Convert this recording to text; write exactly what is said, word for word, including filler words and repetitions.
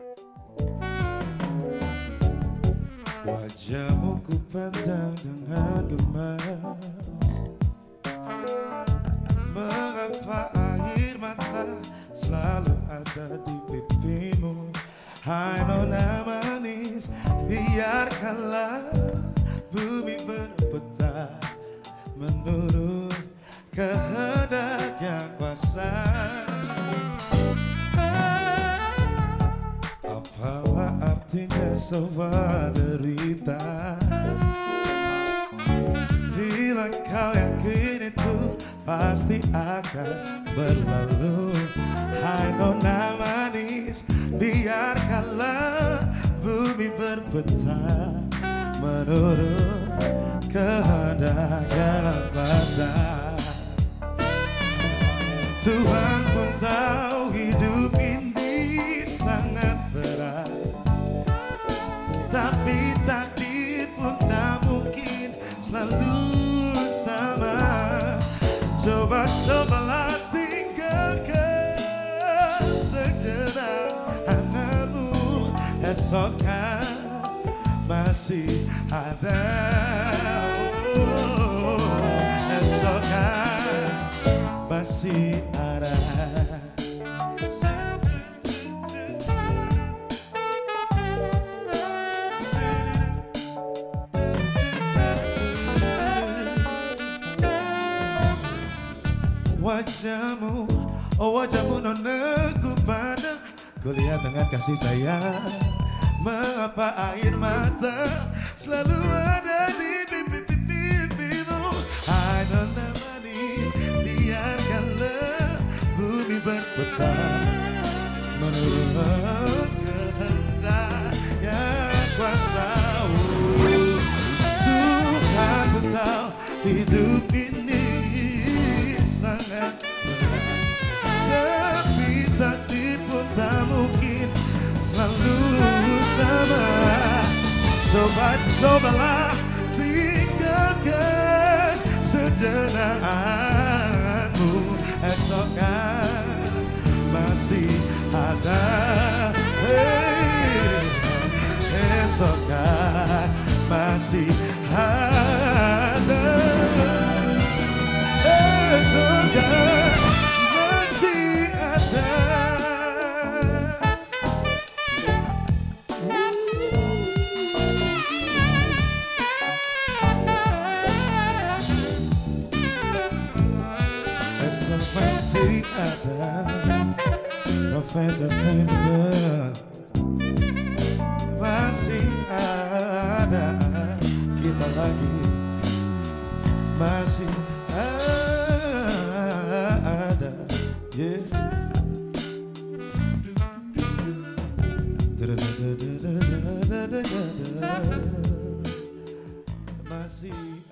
Wajahmu ku pandang dengan gemar. Mengapa air mata selalu ada di pipimu? Hai nona manis, biarkanlah bumi berputar menurut kehendak yang kuasa. Apalah artinya sebuah derita bila kau yakin itu pasti akan berlalu. Hai nona manis, biarkanlah bumi berputar menurut kehendak yang kuasa. Tuhan pun tahu hidup ini sangat berat, tapi takdir pun tak mungkin selalu sama. Coba-cobalah tinggalkan sejenak hangatmu, esok kan masih ada. Oh, esok kan masih ada. Wajahmu, oh wajahmu nona ku pandang, ku lihat dengan kasih sayang. Mengapa air mata selalu ada di pipi-pipimu? Hai nona manis, biarkanlah bumi berputar menurut kehendak yang kuasa. Tuhan pun tahu hidup ini sangat berat, tapi takdir pun tak mungkin selalu sama. Coba-cobalah tinggalkan sejenakmu, esok kan masih ada. Hey, esok kan masih ada. Esok kan masih ada. Esok masih ada. Rough Entertainment masih ada. Kita lagi masih ada, yeah. Masih